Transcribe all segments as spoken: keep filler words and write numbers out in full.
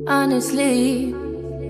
honestly.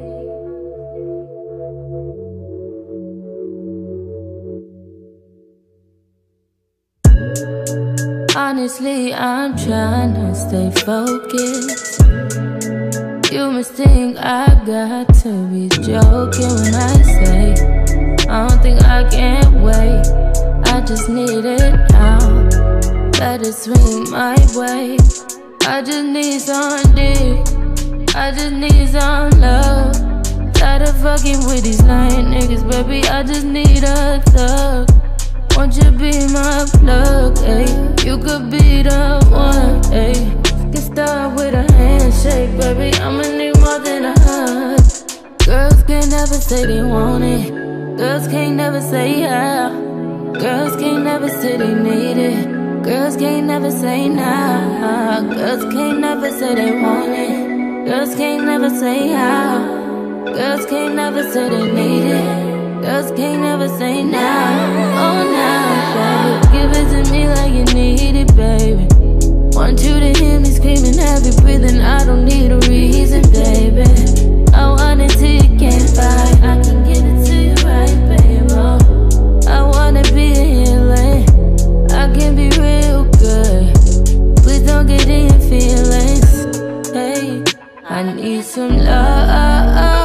Honestly, I'm trying to stay focused. You must think I got to be joking when I say I don't think I can wait. I just need it now. Let it swing my way. I just need some dick. I just need some love. Tired of fucking with these lying niggas, baby. I just need a thug. Won't you be my plug, ayy? You could be the one, ayy. Get started with a handshake, baby. I'ma need more than a hug. Girls can't never say they want it. Girls can't never say yeah. Girls can't never say they need it. Girls can't never say nah. Girls can't never say they want it. Girls can't never say how. Girls can't never say they need it. Girls can't never say nah. Oh nah, baby. Give it to me like you need it, baby. Want you to hear me screaming, heavy breathing. I don't need a reason, baby. I want it till you can't fight. I can get it to you right, baby. I wanna be a healing. I can be real good. Please don't get in your feelings. Hey, I need some love.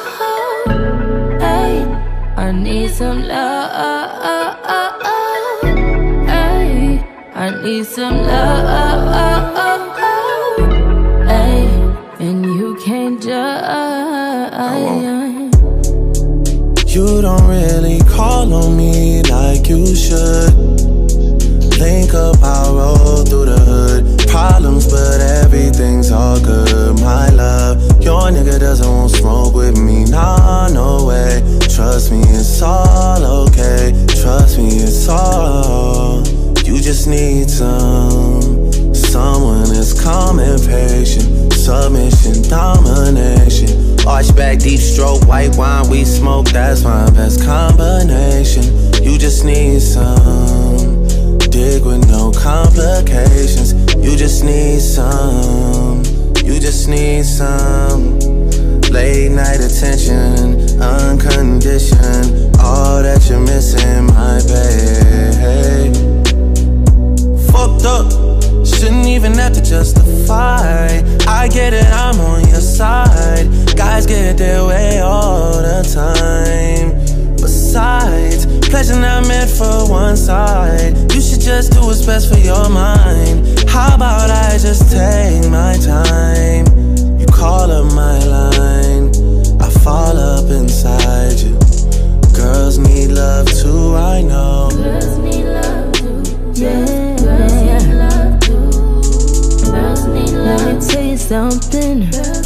Hey, I need some love. Hey, I need some love. Hey, and you can't judge. You don't really call on me like you should. Link up, I'll roll through the hood. Problems, but everything's all good, my love. Your nigga doesn't want smoke with me, nah, no way. Trust me, it's all okay. Trust me, it's all. You just need some someone that's calm and patient. Submission, domination. Arch back, deep stroke, white wine, we smoke. That's my best combination. You just need some dick with no complications. You just need some. You just need some late night attention, unconditioned. All that you're missing, my babe. Fucked up, shouldn't even have to justify. I get it, I'm on your side. Guys get their way all the time. Besides, pleasure not meant for one side. You should just do what's best for your mind. How about I just take my time? You call up my line, I fall up inside you. Girls need love too, I know. Girls need love too, yeah. Girls need love too. Girls need love. Let me tell you something.